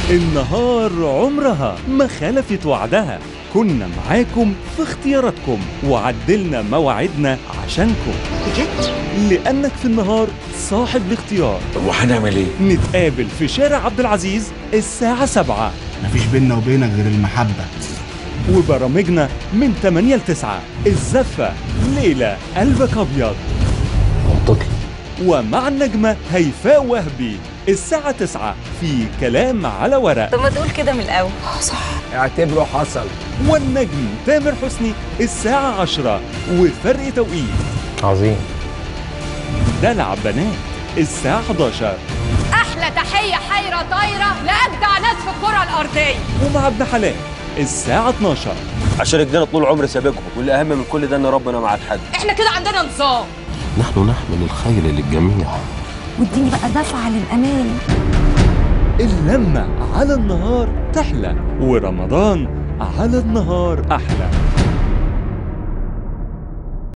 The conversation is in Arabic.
النهار عمرها ما خلفت وعدها، كنا معاكم في اختياراتكم وعدلنا مواعيدنا عشانكم. بجد؟ لأنك في النهار صاحب الاختيار. طب وهنعمل ايه؟ نتقابل في شارع عبد العزيز الساعة 7. مفيش بينا وبينك غير المحبة. وبرامجنا من 8 ل 9. الزفة، ليلة قلبك أبيض. منطقي. ومع النجمة هيفاء وهبي الساعة 9 في كلام على ورق. طب ما تقول كده من الأول. صح. اعتبره حصل. والنجم تامر حسني الساعة 10 وفرق توقيت. عظيم. دلع بنات الساعة 11. احلى تحيه حيره طايره لاجدع ناس في الكره الارضيه. ومع ابن حلال الساعة 12. عشان رجالة طول العمر سابقهم، والأهم من كل ده إن ربنا مع الحاج. احنا كده عندنا نظام. نحن نحمل الخير للجميع. واديني بقى دفعة للأمان. اللمة على النهار تحلى ورمضان على النهار أحلى.